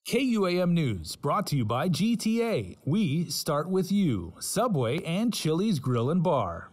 KUAM News, brought to you by GTA. We start with you, Subway, and Chili's Grill and Bar.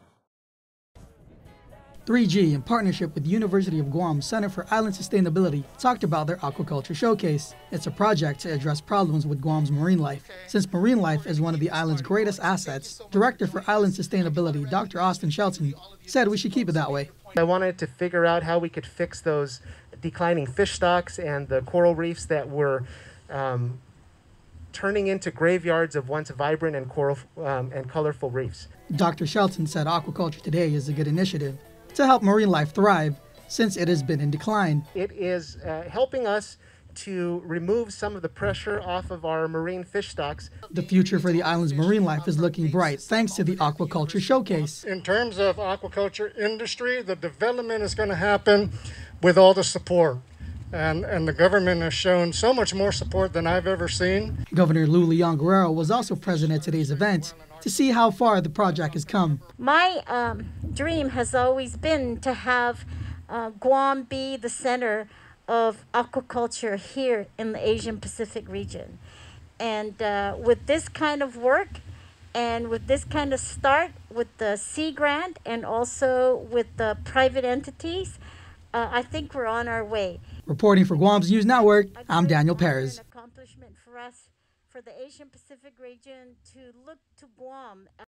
3G, in partnership with University of Guam Center for Island Sustainability, talked about their Aquaculture Showcase. It's a project to address problems with Guam's marine life. Since marine life is one of the island's greatest assets, Director for Island Sustainability, Dr. Austin Shelton, said we should keep it that way. I wanted to figure out how we could fix those declining fish stocks and the coral reefs that were turning into graveyards of once vibrant and colorful reefs. Dr. Shelton said aquaculture today is a good initiative to help marine life thrive since it has been in decline. It is helping us to remove some of the pressure off of our marine fish stocks. The future for the island's marine life is looking bright thanks to the Aquaculture Showcase. In terms of aquaculture industry, the development is going to happen with all the support. And the government has shown so much more support than I've ever seen. Governor Lou Leon Guerrero was also present at today's event to see how far the project has come. My dream has always been to have Guam be the center of aquaculture here in the Asian Pacific region. And with this kind of work and with this kind of start with the Sea Grant and also with the private entities, I think we're on our way. Reporting for Guam's News Network, I'm Daniel Perez. An accomplishment for us, for the Asian Pacific region, to look to Guam